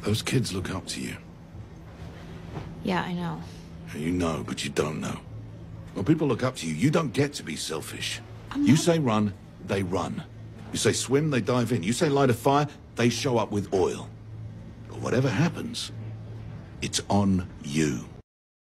Those kids look up to you. Yeah, I know. You know, but you don't know. When people look up to you, you don't get to be selfish. I'm You not... say run, they run. You say swim, they dive in. You say light a fire, they show up with oil. But whatever happens, it's on you.